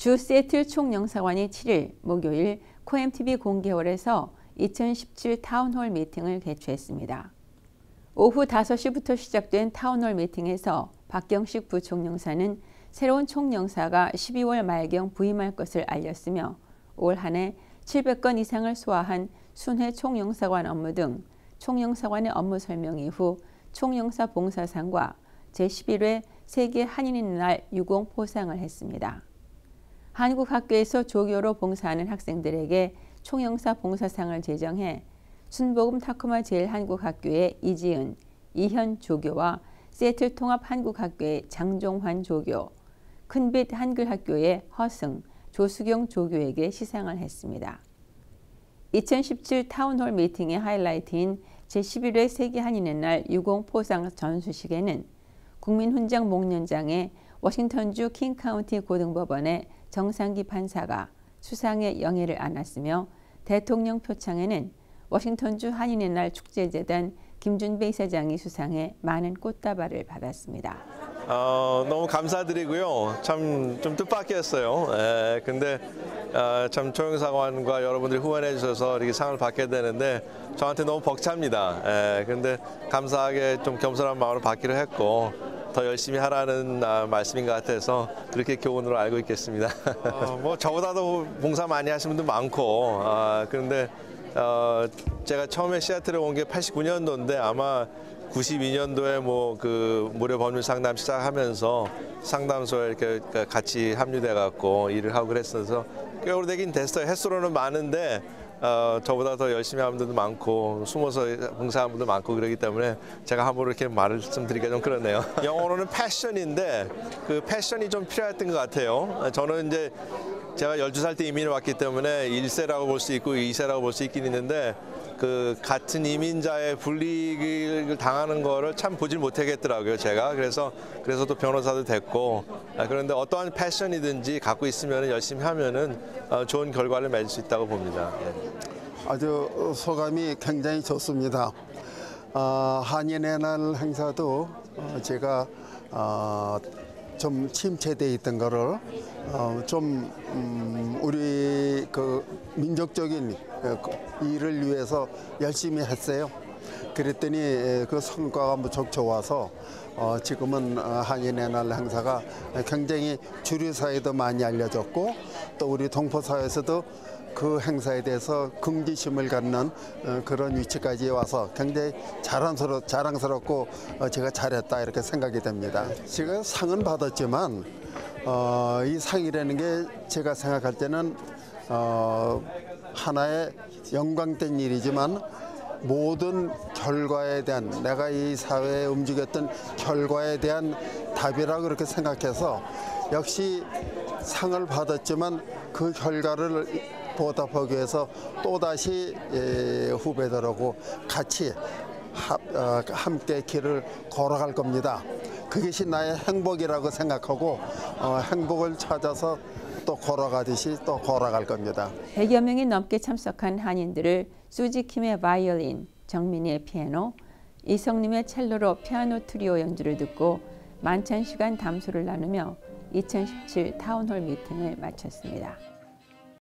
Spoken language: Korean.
주 시애틀 총영사관이 7일 목요일 코엠TV 공개홀에서 2017 타운홀 미팅을 개최했습니다. 오후 5시부터 시작된 타운홀 미팅에서 박경식 부총영사는 새로운 총영사가 12월 말경 부임할 것을 알렸으며 올 한 해 700건 이상을 소화한 순회 총영사관 업무 등 총영사관의 업무 설명 이후 총영사 봉사상과 제11회 세계 한인의 날 유공 포상을 했습니다. 한국 학교에서 조교로 봉사하는 학생들에게 총영사 봉사상을 제정해 순복음 타코마 제일한국학교의 이지은, 이현 조교와 시애틀 통합한국학교의 장종환 조교, 큰빛 한글학교의 허승, 조수경 조교에게 시상을 했습니다. 2017 타운홀 미팅의 하이라이트인 제11회 세계 한인의 날 유공 포상 전수식에는 국민훈장 목련장에 워싱턴주 킹카운티 고등법원의 정상기 판사가 수상의 영예를 안았으며 대통령 표창에는 워싱턴주 한인의 날 축제재단 김준배 이사장이 수상해 많은 꽃다발을 받았습니다. 너무 감사드리고요. 참 좀 뜻밖이었어요. 근데 참 총영사관과 여러분들이 후원해 주셔서 이렇게 상을 받게 되는데 저한테 너무 벅찹니다. 근데 감사하게 좀 겸손한 마음으로 받기로 했고 더 열심히 하라는 말씀인 것 같아서 그렇게 교훈으로 알고 있겠습니다. 뭐 저보다도 봉사 많이 하시는 분도 많고 그런데 제가 처음에 시애틀에 온 게 89년도인데 아마 92년도에 뭐 그 무료 법률 상담 시작하면서 상담소에 이렇게 같이 합류돼 갖고 일을 하고 그랬어서 꽤 오래되긴 됐어요. 횟수로는 많은데 저보다 더 열심히 하는 분들도 많고 숨어서 봉사하는 분도 많고 그러기 때문에 제가 함부로 이렇게 말씀드리기가 좀 그렇네요. 영어로는 패션인데 그 패션이 좀 필요했던 것 같아요. 저는 이제 제가 12살 때 이민을 왔기 때문에 1세라고 볼 수 있고 2세라고 볼 수 있긴 있는데 그 같은 이민자의 불이익을 당하는 거를 참 보질 못하겠더라고요, 제가. 그래서 또 변호사도 됐고 그런데 어떠한 패션이든지 갖고 있으면 열심히 하면은 좋은 결과를 맺을 수 있다고 봅니다. 아주 소감이 굉장히 좋습니다. 한인의 날 행사도 제가 좀 침체되어 있던 거를 좀 우리 그 민족적인 일을 위해서 열심히 했어요. 그랬더니 그 성과가 무척 좋아서 지금은 한인의 날 행사가 굉장히 주류 사회도 많이 알려졌고 또 우리 동포 사회에서도 그 행사에 대해서 긍지심을 갖는 그런 위치까지 와서 굉장히 자랑스럽고 제가 잘했다 이렇게 생각이 됩니다. 제가 상은 받았지만 이 상이라는 게 제가 생각할 때는 하나의 영광된 일이지만 모든 결과에 대한 내가 이 사회에 움직였던 결과에 대한 답이라고 그렇게 생각해서 역시 상을 받았지만 그 결과를 보답하기 위해서 또다시 후배들하고 같이 함께 길을 걸어갈 겁니다. 그것이 나의 행복이라고 생각하고 행복을 찾아서 또 걸어가듯이 또 걸어갈 겁니다. 100여 명이 넘게 참석한 한인들을 수지킴의 바이올린, 정민이의 피아노, 이성님의 첼로로 피아노 트리오 연주를 듣고 만찬 시간 담소를 나누며 2017 타운홀 미팅을 마쳤습니다.